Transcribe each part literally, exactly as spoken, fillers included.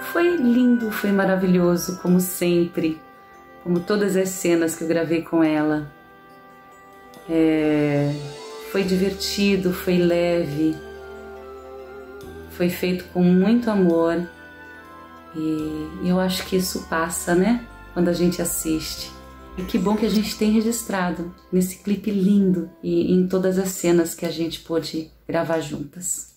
foi lindo, foi maravilhoso, como sempre, como todas as cenas que eu gravei com ela. É, foi divertido, foi leve, foi feito com muito amor e eu acho que isso passa, né, quando a gente assiste. E que bom que a gente tem registrado nesse clipe lindo e em todas as cenas que a gente pôde gravar juntas.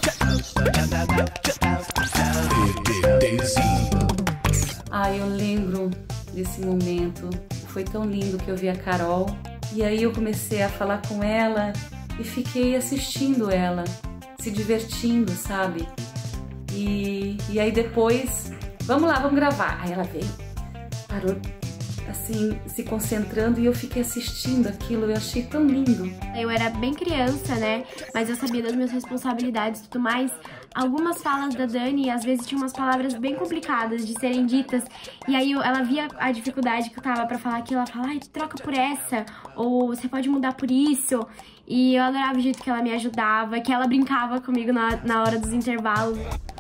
Ah, eu lembro desse momento, foi tão lindo que eu vi a Carol e aí eu comecei a falar com ela e fiquei assistindo ela, se divertindo, sabe? E, e aí depois, vamos lá, vamos gravar. Aí ela veio, parou assim, se concentrando e eu fiquei assistindo aquilo, eu achei tão lindo. Eu era bem criança, né, mas eu sabia das minhas responsabilidades e tudo mais. Algumas falas da Dani, às vezes tinha umas palavras bem complicadas de serem ditas, e aí ela via a dificuldade que eu tava pra falar aquilo, ela falava, ai, troca por essa, ou você pode mudar por isso, e eu adorava o jeito que ela me ajudava, que ela brincava comigo na, na hora dos intervalos.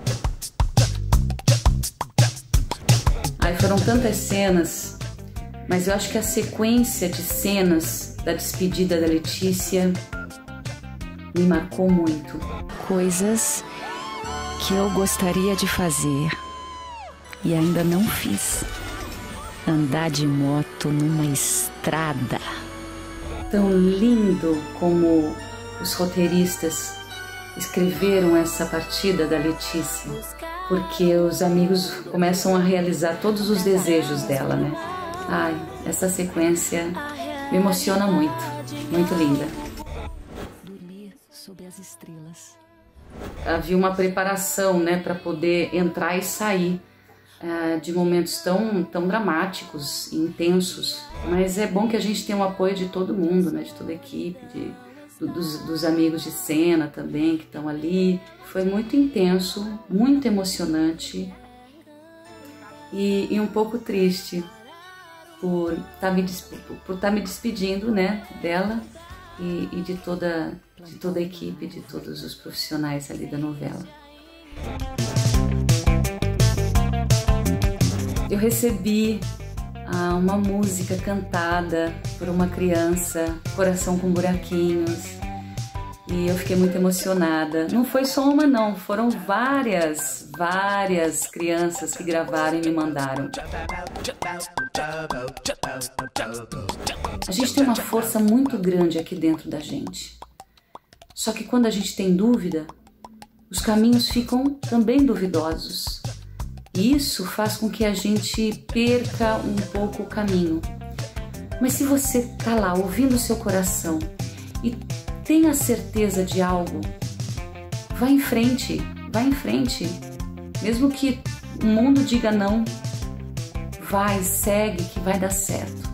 Ai, foram tantas cenas, mas eu acho que a sequência de cenas da despedida da Letícia me marcou muito. Coisas que eu gostaria de fazer e ainda não fiz. Andar de moto numa estrada. Tão lindo como os roteiristas escreveram essa partida da Letícia, porque os amigos começam a realizar todos os desejos dela, né? Ai, essa sequência me emociona muito, muito linda. Dormir sob as estrelas. Havia uma preparação, né, para poder entrar e sair uh, de momentos tão, tão dramáticos e intensos. Mas é bom que a gente tenha o apoio de todo mundo, né, de toda a equipe, de, do, dos, dos amigos de cena também que estão ali. Foi muito intenso, muito emocionante e, e um pouco triste por estar me, por estar me despedindo, né, dela e, e de, toda, de toda a equipe, de todos os profissionais ali da novela. Eu recebi ah, uma música cantada por uma criança, Coração com Buraquinhos, e eu fiquei muito emocionada. Não foi só uma não, foram várias, várias crianças que gravaram e me mandaram. A gente tem uma força muito grande aqui dentro da gente. Só que quando a gente tem dúvida, os caminhos ficam também duvidosos. E isso faz com que a gente perca um pouco o caminho. Mas se você tá lá ouvindo o seu coração e tem a certeza de algo, vai em frente, vai em frente. Mesmo que o mundo diga não, vai, segue que vai dar certo.